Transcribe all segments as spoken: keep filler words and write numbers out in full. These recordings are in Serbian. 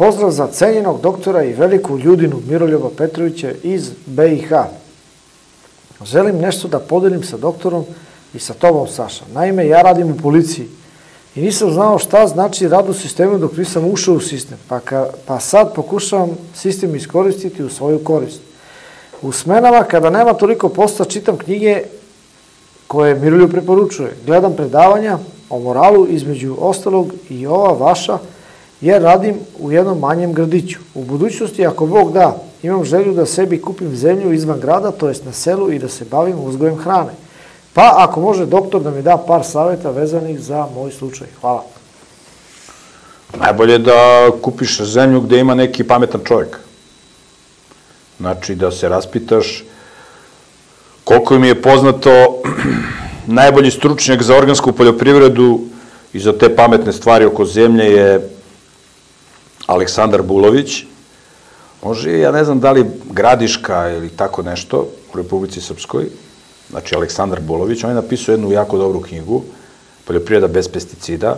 Pozdrav za cenjenog doktora i veliku ljudinu Miroljuba Petrovića iz B i H. Želim nešto da podelim sa doktorom i sa tobom, Saša. Naime, ja radim u policiji i nisam znao šta znači rad u sistemu dok nisam ušao u sistem, pa, ka, pa sad pokušavam sistem iskoristiti u svoju korist. U smenama, kada nema toliko posla, čitam knjige koje Miroljub preporučuje. Gledam predavanja o moralu, između ostalog i ova vaša, jer radim u jednom manjem gradiću. U budućnosti, ako Bog da, imam želju da sebi kupim zemlju izvan grada, to jest na selu, i da se bavim uzgojem hrane. Pa ako može doktor da mi da par savjeta vezanih za moj slučaj. Hvala. Najbolje da kupiš zemlju gde ima neki pametan čovjek. Znači da se raspitaš. Koliko mi je poznato, najbolji stručnjak za organsku poljoprivredu i za te pametne stvari oko zemlje je Aleksandar Bulović. Može, ja ne znam da li Gradiška ili tako nešto u Republici Srpskoj. Znači, Aleksandar Bulović. On je napisao jednu jako dobru knjigu, Poljoprivreda bez pesticida.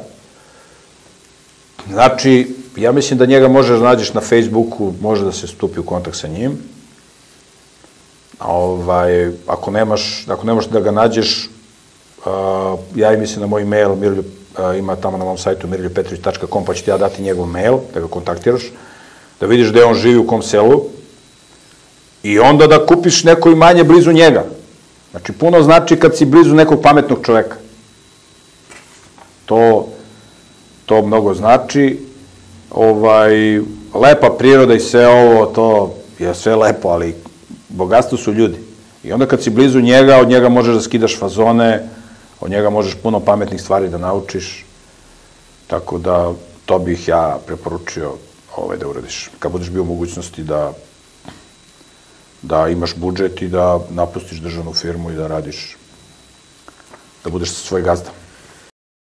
Znači, ja mislim da njega možeš da nađeš na Facebooku, može da se stupi u kontakt sa njim. Ovaj, ako nemaš, ako nemaš da ga nađeš, uh, ja mislim na moj mail, Miroljub, uh, ima tamo na mom sajtu miroljub petrović tačka com, pa ću ti ja dati njegov mail, da ga kontaktiraš, da vidiš gde on živi, u kom selu, i onda da kupiš neko imanje blizu njega. Znači, puno znači kad si blizu nekog pametnog čoveka. To, to mnogo znači. Ovaj, lepa priroda i sve ovo, to je sve lepo, ali bogatstvo su ljudi. I onda kad si blizu njega, od njega možeš da skidaš fazone, od njega možeš puno pametnih stvari da naučiš. Tako da, to bih ja preporučio ovaj, da uradiš. Kad budeš bio u mogućnosti da da imaš budžet i da napustiš državnu firmu i da radiš, da budeš svoj gazda.